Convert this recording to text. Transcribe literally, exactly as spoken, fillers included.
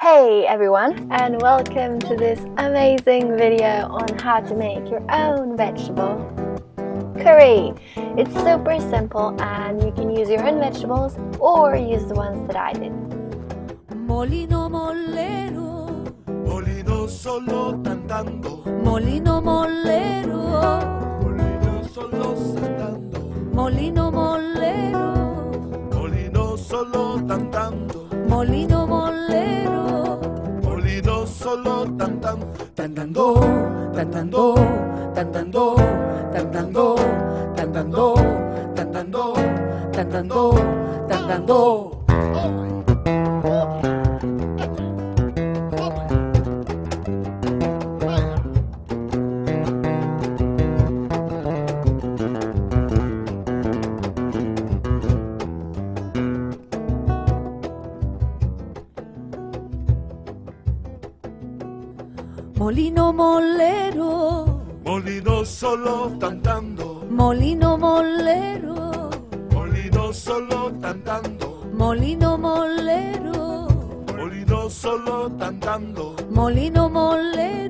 Hey everyone, and welcome to this amazing video on how to make your own vegetable curry. It's super simple and you can use your own vegetables or use the ones that I did. Molino molero, molino solo cantando, molino molero, molino solo saltando, molino molero, molino solo cantando, molino molero, molino solo cantando, cantando, cantando, cantando, cantando, cantando, cantando, cantando, cantando. Molino molero, Molino solo cantando, molino molero, molino solo cantando, molino molero, molino solo cantando, molino molero.